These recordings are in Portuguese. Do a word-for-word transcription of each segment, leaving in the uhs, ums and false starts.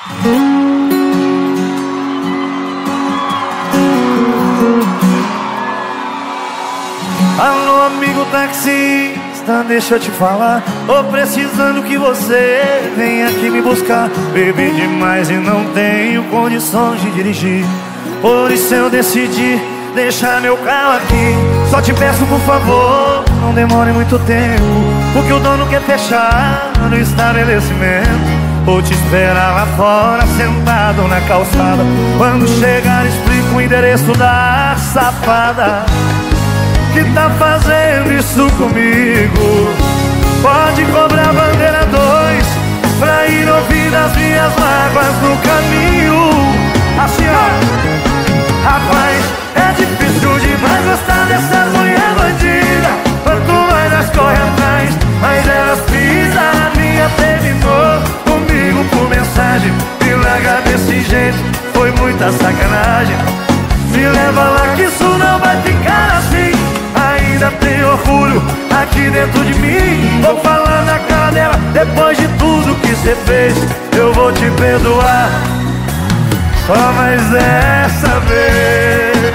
Alô, amigo taxista, deixa eu te falar. Tô precisando que você venha aqui me buscar. Bebi demais e não tenho condições de dirigir. Por isso eu decidi deixar meu carro aqui. Só te peço, por favor, não demore muito tempo, porque o dono quer fechar no estabelecimento. Vou te esperar lá fora, sentado na calçada. Quando chegar, explico o endereço da safada que tá fazendo isso comigo. Pode cobrar bandeira dois pra ir ouvir as minhas mágoas no caminho. Assim, ó, rapaz, é difícil demais gostar dessas mulher bandida. Quanto mais nós corre atrás, mais elas pisam. A minha terminou comigo por mensagem. Me larga desse jeito, foi muita sacanagem. Me leva lá que isso não vai ficar assim. Ainda tem orgulho aqui dentro de mim. Vou falar na cara dela, depois de tudo que cê fez, eu vou te perdoar, só mais dessa vez.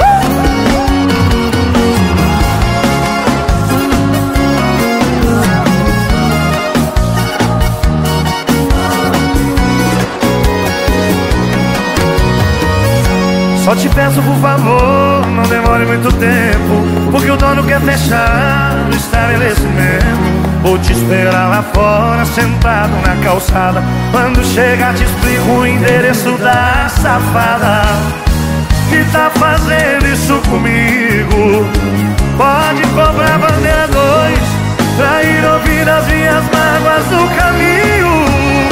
Só te peço, por favor, não demore muito tempo, porque o dono quer fechar no estabelecimento. Vou te esperar lá fora, sentado na calçada. Quando chegar te explico o endereço da safada que tá fazendo isso comigo. Pode cobrar bandeira dois pra ir ouvir as minhas mágoas no caminho.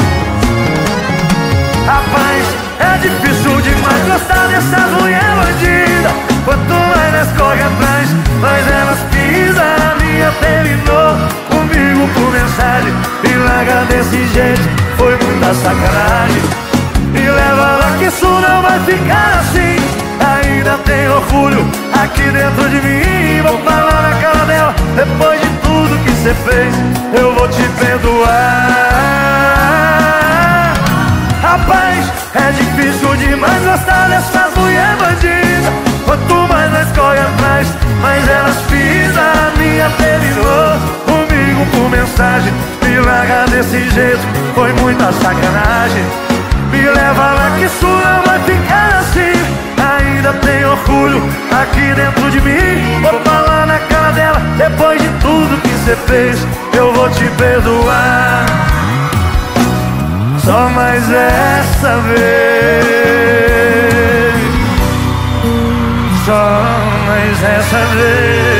Rapaz, é difícil demais gostar dessas mulher bandida. Quanto mais nós corre atrás, mais elas pisam. A minha terminou comigo por mensagem. Me larga desse jeito, foi muita sacanagem. Me leva lá que isso não vai ficar assim. Ainda tem orgulho aqui dentro de mim. Vou falar na cara dela, depois de tudo que cê fez, eu vou te perdoar. Rapaz, é difícil demais gostar dessas mulher bandida. Quanto mais nós corre atrás, mais elas pisam. A minha terminou comigo por mensagem. Me larga desse jeito, foi muita sacanagem. Me leva lá que isso não vai ficar assim. Ainda tem orgulho aqui dentro de mim. Vou falar na cara dela, depois de tudo que cê fez, eu vou te perdoar, só mais essa vez. Só mais essa vez.